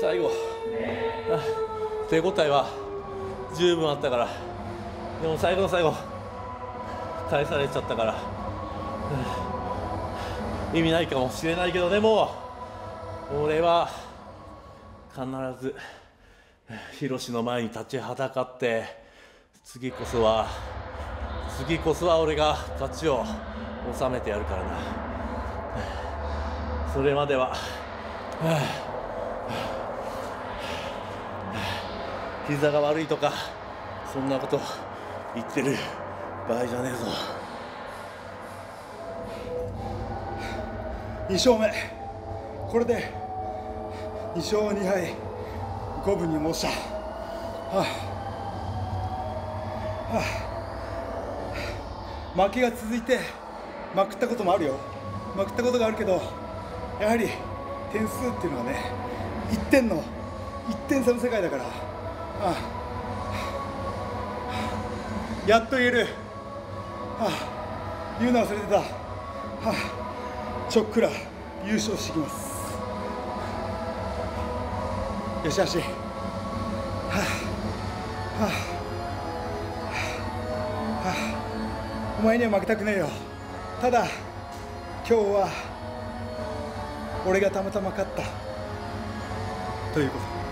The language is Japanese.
最後手応えは十分あったから、でも最後の最後返されちゃったから、意味ないかもしれないけど、でも俺は必ずヒロシの前に立ちはだかって、次こそは俺が勝ちを収めてやるからな。それまでは膝が悪いとかそんなこと言ってる場合じゃねえぞ。 2勝目、これで2勝2敗5分に申した。負けが続いてまくったこともあるよ。まくったことがあるけど、やはり点数っていうのはね、1点差の世界だから、やっと言える。言うの忘れてた。ちょっくら優勝してきます。よしよし。お前には負けたくねえよ。ただ今日は俺がたまたま勝ったということ。